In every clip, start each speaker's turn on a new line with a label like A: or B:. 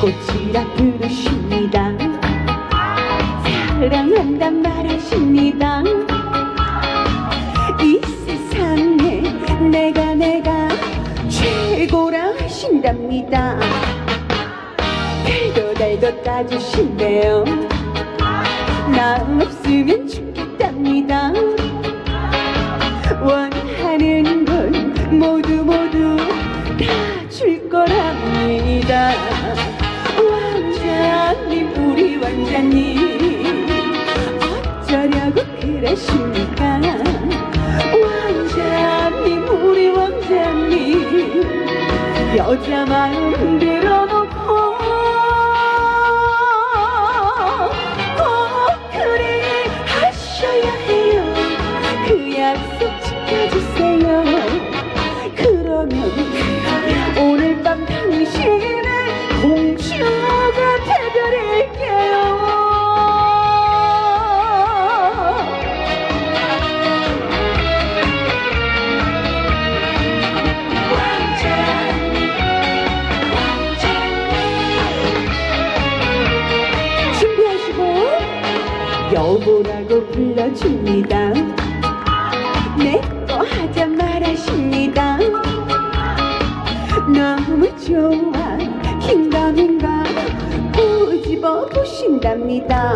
A: 꽃이라 부르십니다. 사랑한단 말하십니다. 이 세상에 내가 최고라 하신답니다. 달도 따주신대요. 나 없으면 죽겠답니다. 원하는 건 모두 다 줄 거랍니다. 왕자님, 우리 왕자님, 어쩌려고 그러십니까? 왕자님, 우리 왕자님, 여자 마음 흔들어 놓고 꼭 그리 하셔야 해요. 그 약속 지켜주세요. 그러면 오늘 밤 당신의 공주가 되드릴게요. 여보라고 불러줍니다. 내꺼 하자 말하십니다. 너무 좋아 긴가민가 꼬집어 보신답니다.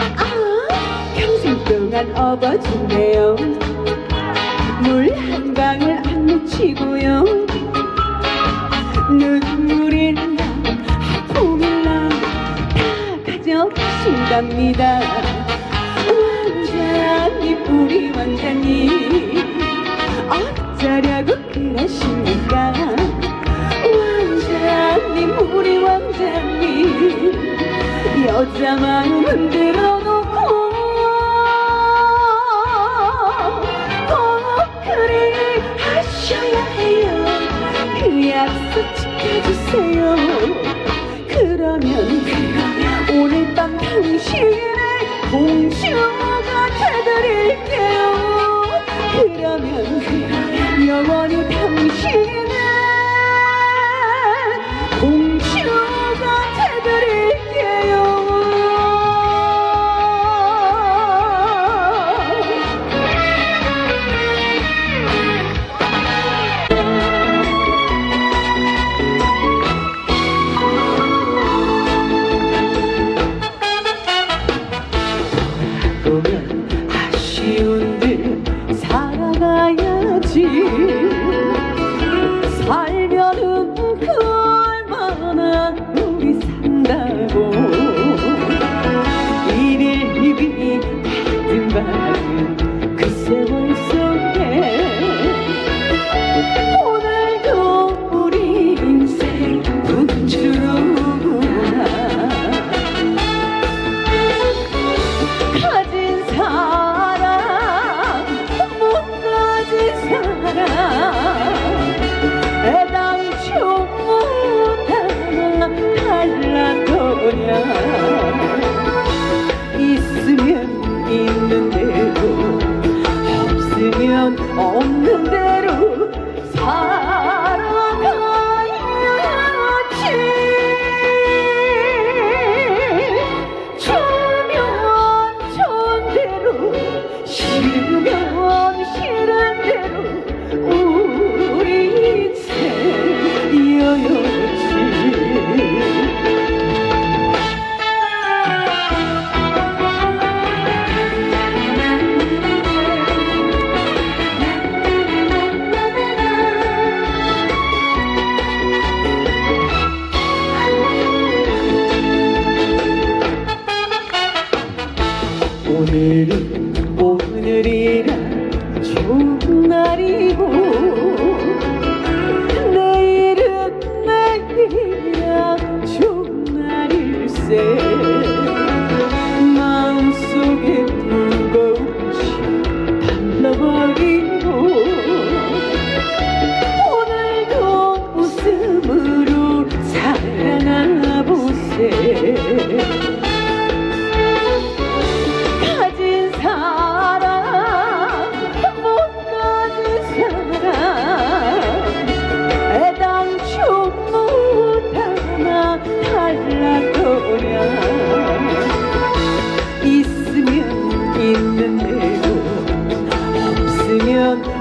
A: 평생 동안 업어준대요. 물 한 방울 안 묻히고요. 눈물이나 하품이나 다 가져가신답니다. 왕자님, 우리 왕자님, 어쩌려고 그러십니까? 왕자님, 우리 왕자님, 여자 마음 흔들어 놓고 꼭 그리 하셔야 해요. 그 약속 지켜주세요. 그러면 오늘 밤 당신의 공주가 되드릴게요. 그러면 영원히 당신의 공주가 되드릴게요. 아쉬운 듯 살아가야지. 살면은 그 얼마나 우리 산다고. 이리 받은 그 세월 속에 오늘도 우리 인생 북주로구나. 가진 사람 못 가진 사람 애당초 다 달라도야. 있으면 있는 대로 없으면 없는 대로 살아가야지. 좋으면 좋은 대로 싫으면 싫은 대로 우리 인생 이어야지.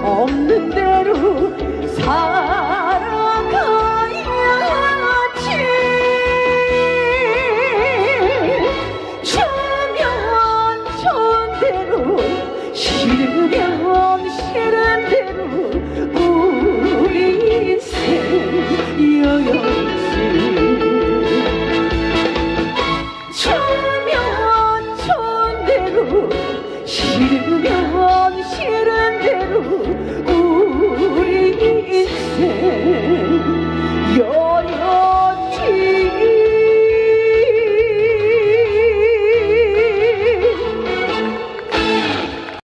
A: 없는 대로 살